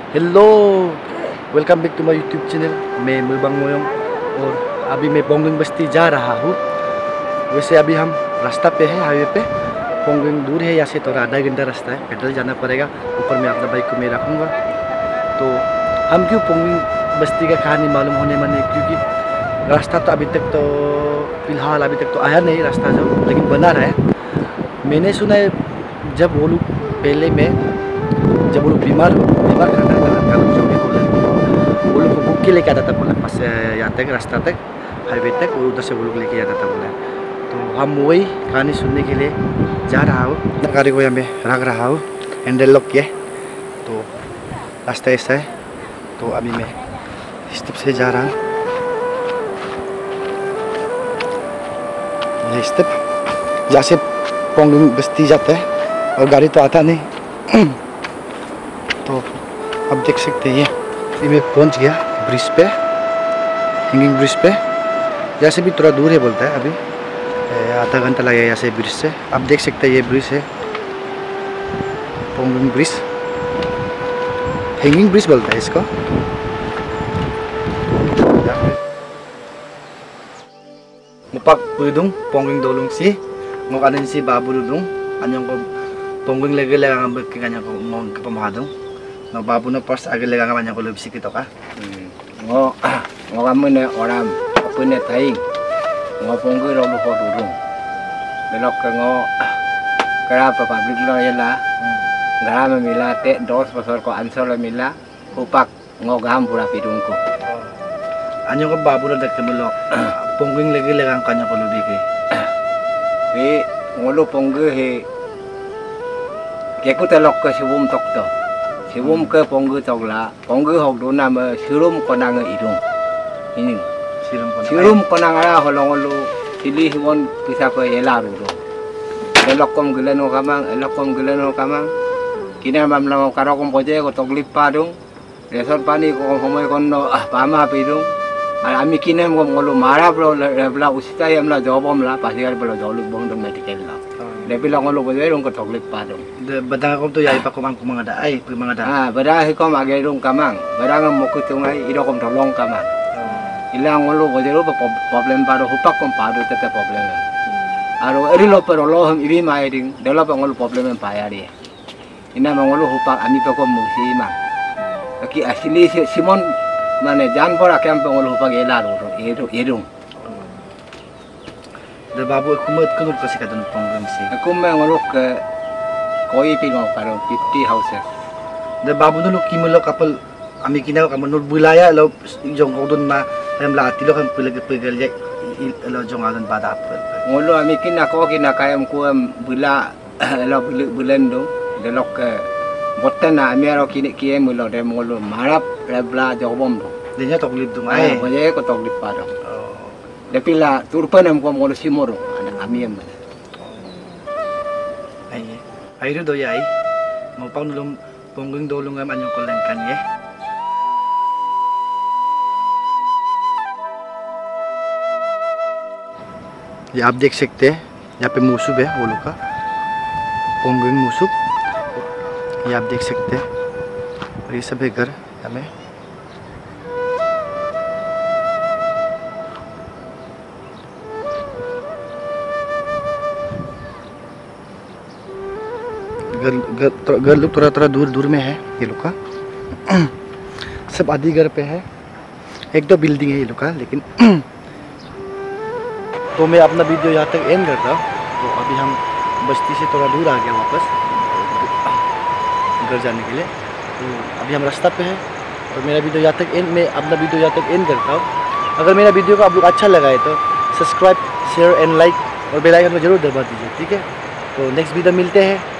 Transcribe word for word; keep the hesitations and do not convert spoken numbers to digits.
Hello, welcome back to my YouTube channel. मैं मुरबांग मोयोंग और अभी मैं पोंगलिंग बस्ती जा रहा हूँ। वैसे अभी हम रास्ता पे है, हाईवे पे। पोंगलिंग दूर है यहाँ से, थोड़ा आधा घंटा रास्ता है, पैदल जाना पड़ेगा। ऊपर में अपना बाइक को मैं रखूँगा। तो हम क्यों पोंगलिंग बस्ती का कहानी मालूम होने माने, क्योंकि रास्ता तो अभी तक तो फिलहाल अभी तक तो आया नहीं रास्ता जो, लेकिन बना रहा है। मैंने सुना है जब वो लोग पहले में जब वो लोग बीमार बीमार खाना का लोग जो भी बोले, वो लोग को बुक के लेके आता था बोला, बस यहाँ तक रास्ता तक हाईवे तक, और उधर से वो लोग लेके जाता था बोला। तो हम वही कहानी सुनने के लिए जा रहा हूँ। गाड़ी को यहाँ में रख रहा हूँ, हैंडल लॉक किया। तो रास्ता ऐसा है। तो अभी मैं स्टेप से जा रहा हूँ, ये स्टेप जहाँ से पोंगलिंग बस्ती जाता है, और गाड़ी तो आता नहीं। तो अब देख सकते हैं ये मैं पहुंच गया ब्रिज पे, हैंगिंग ब्रिज पे। यहाँ से भी थोड़ा दूर है बोलता है, अभी आधा घंटा लगेगा यहाँ से ब्रिज से। आप देख सकते हैं ये ब्रिज है, पोंगलिंग ब्रिज, हैंगिंग ब्रिज बोलता है इसको। मुपाक पुदुंग पोंगलिंग दोलुंग सी ngokanin si babu dudung anyong ko pongging lagi lagi ngambil ke kanya ko ngong ke pemahadung no babu no pas agi lagi ngamanya ko lebih sikit ka ngo ngo kamu ne orang apa ne taing ngo pongging ro lu ho dudung belok ke ngo kera pa public lo ya la ngara me mila te dos pasor ko ansor lo mila upak ngo gam pura pidung ko anyong ko babu no dak kemelo pongging lagi lagi kanya ko lebih ke we ngolo pongge he ke ku telok ke sibum tok to sibum ke pongge tok la pongge hok do na ma sirum ko nang idung ini sirum ko sirum ko nang ara holong lu sili himon bisa ko ela ru do telok kom geleno kamang elok kom geleno kamang kina mam la karo kom poje ko tok lipa dung resor pani ko homoy kon no ah pama pidung ami kine mo ngolo mara bro bla usita yam la jobom la pasigar bro joluk bong dong medical la lebi la ngolo bo rong ko toklip pa dong de badang ko to yai pa ko mang kumangada ai kumangada ah bada he ko mage rong kamang bada ngam mo ko tungai ido kom tolong kamang ila ngolo bo jero problem pa do hupak kom pa do tete problem aro eri lo pero lo hum ibi mai ding de lo pa ngolo problem pa ya ri ina ngolo hupak ami pa ko mu si ma aki asili simon माने जानवर आके हम पे ngolo pag ela ro ero erung de babu kumut kunut kasi kadun ponggling si aku me ngolo ke koi pi ngau karo fifty houses de babu no kimulo kapal ami kinaw kamunul bulaya lo jong kodun ma hem la tilo kan pilag pigal ye lo jong alan bada apel ngolo ami kina ko kina kayam ko bula lo bulen do de lok ke botten na ami ro kini kie mulo de ngolo marap rebla jobom do denya toklip dung ai ko je ko toklip pa do de pila turpan am ko ngolo simoro ana ami am ai ai ru do yai mo pang nulum pongging dolung am anyong ko lang kan ye ये आप देख सकते हैं यहाँ पे मूसुब है वो लोग का पोंगलिंग मूसुब, ये आप देख सकते हैं। और ये सब है घर हमें घर घर घर लोग थोड़ा थोड़ा दूर दूर में है ये लोग का। सब आधी घर पे है, एक दो बिल्डिंग है ये लोग का, लेकिन तो मैं अपना वीडियो यहाँ तक एंड करता हूँ। तो अभी हम बस्ती से थोड़ा दूर आ गए वापस घर जाने के लिए। तो अभी हम रास्ता पे हैं और मेरा वीडियो यहाँ तक एंड मैं अपना वीडियो यहाँ तक एंड करता हूँ। अगर मेरा वीडियो को आप लोग अच्छा लगा है तो सब्सक्राइब शेयर एंड लाइक और बेल आइकन को जरूर दबा दीजिए, ठीक है। तो नेक्स्ट वीडियो मिलते हैं।